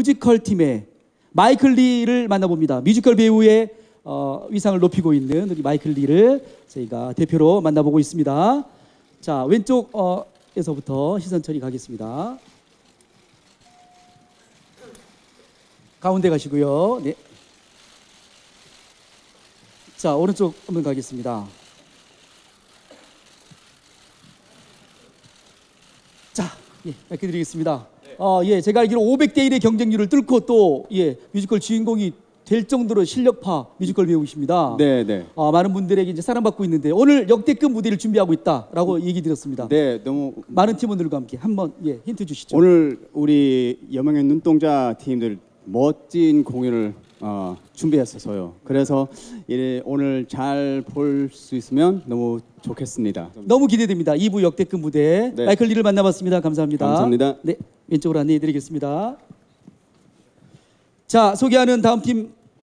뮤지컬 팀의 마이클 리를 만나봅니다. 뮤지컬 배우의 위상을 높이고 있는 우리 마이클 리를 저희가 대표로 만나보고 있습니다. 자, 왼쪽에서부터 시선 처리 가겠습니다. 가운데 가시고요. 네. 자, 오른쪽 한번 가겠습니다. 자, 예, 이렇게 드리겠습니다. 예, 제가 알기로 500대 1의 경쟁률을 뚫고 또 뮤지컬 주인공이 될 정도로 실력파 뮤지컬 배우이십니다. 네, 네. 많은 분들에게 이제 사랑받고 있는데 오늘 역대급 무대를 준비하고 있다라고 얘기 들었습니다. 네, 너무 많은 팀원들과 함께 한번 힌트 주시죠. 오늘 우리 여명의 눈동자 팀들 멋진 공연을 준비했어서요. 그래서 오늘 잘 볼 수 있으면 너무 좋겠습니다. 너무 기대됩니다. 2부 역대급 무대 네. 마이클 리를 만나봤습니다. 감사합니다. 감사합니다. 네, 왼쪽으로 안내해드리겠습니다. 자, 소개하는 다음 팀